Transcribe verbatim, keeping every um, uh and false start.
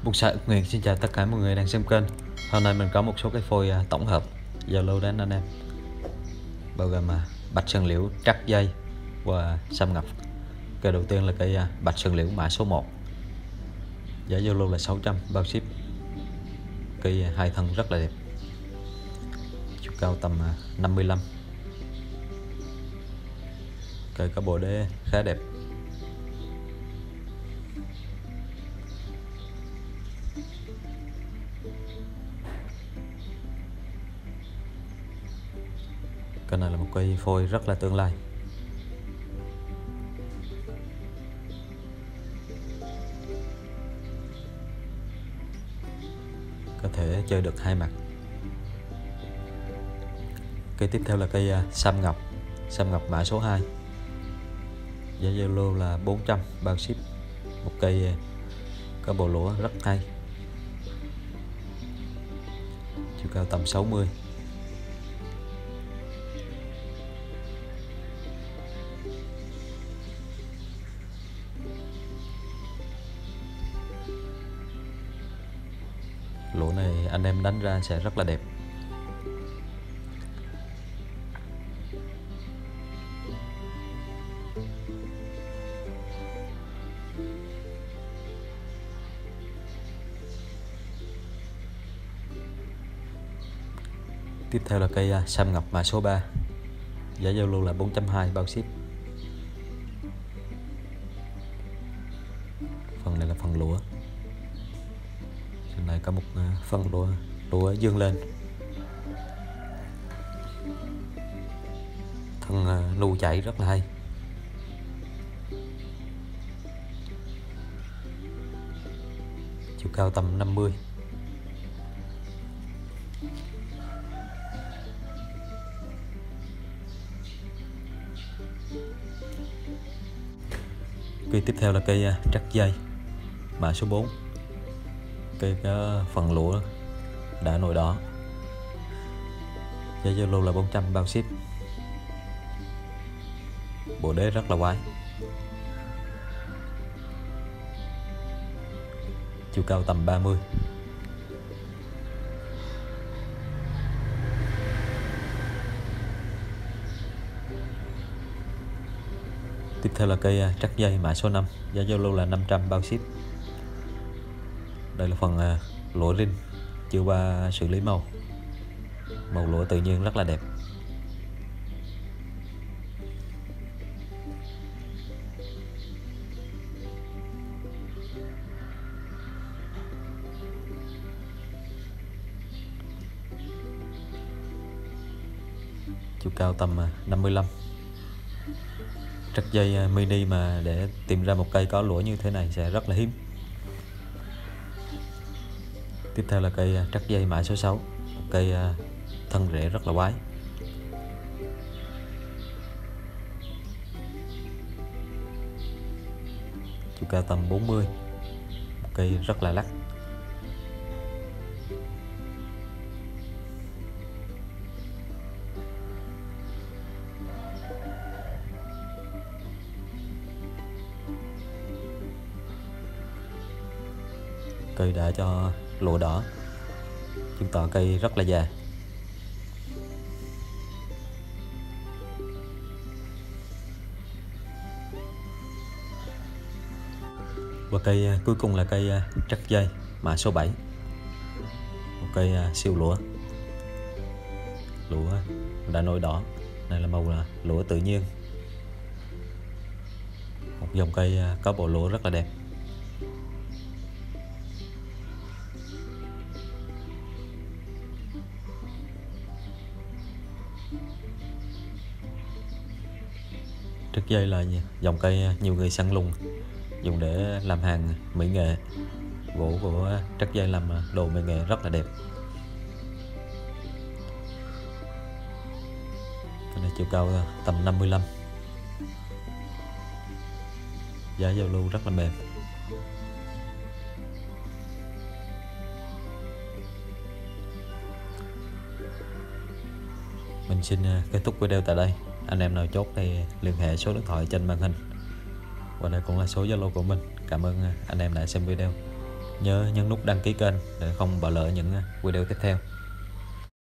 Bục Xạ Nguyện xin chào tất cả mọi người đang xem kênh. Hôm nay mình có một số cái phôi à, tổng hợp giao lưu đến anh em, bao gồm à, bạch sơn liễu trắc dây và sâm ngọc. Cây đầu tiên là cây à, bạch sơn liễu mã số một, giá giao lưu là sáu trăm bao ship. Cây à, hai thân rất là đẹp, chiều cao tầm à, năm mươi lăm. Cây có bộ đế khá đẹp. Cây này là một cây phôi rất là tương lai. Có thể chơi được hai mặt. Cây tiếp theo là cây uh, sâm ngọc, sâm ngọc mã số hai, giá giao lưu là bốn trăm bao ship. Một cây uh, có bộ lũa rất hay, chiều cao tầm sáu mươi. Lũa này anh em đánh ra sẽ rất là đẹp. Tiếp theo là cây uh, sâm ngọc mã số ba, giá giao lưu là bốn trăm hai mươi bao ship. Phần này là phần lũa. Trên này có một uh, phần lũa lũa dương lên. Thân uh, nu chạy rất là hay. Chiều cao tầm năm mươi. Cây tiếp theo là cây uh, trắc dây mã số bốn. Cây có phần lũa đã nổi đỏ, giá giao lưu là bốn trăm bao ship. Bộ đế rất là quái, chiều cao tầm ba mươi. Tiếp theo là cây trắc dây mã số năm, giá giao lưu là năm trăm bao ship. Đây là phần lũa rin chưa qua xử lý màu. Màu lũa tự nhiên rất là đẹp. Chiều cao tầm năm mươi lăm. Trắc dây mini mà để tìm ra một cây có lũa như thế này sẽ rất là hiếm. Tiếp theo là cây trắc dây mã số sáu, một cây thân rễ rất là quái. Chiều cao tầm bốn mươi, một cây rất là lắc. Cây đã cho lụa đỏ, chứng tỏ cây rất là già. Và cây cuối cùng là cây trắc dây mã số bảy, một cây siêu lũa. Lũa đã nổi đỏ, này là màu là lũa tự nhiên. Một dòng cây có bộ lũa rất là đẹp. Trắc dây là dòng cây nhiều người săn lùng dùng để làm hàng mỹ nghệ. Gỗ của trắc dây làm đồ mỹ nghệ rất là đẹp. Cái này chiều cao tầm năm mươi lăm. Giá giao lưu rất là mềm. Mình xin kết thúc video tại đây. Anh em nào chốt thì liên hệ số điện thoại trên màn hình. Và đây cũng là số Zalo của mình. Cảm ơn anh em đã xem video. nhớ nhấn nút đăng ký kênh để không bỏ lỡ những video tiếp theo.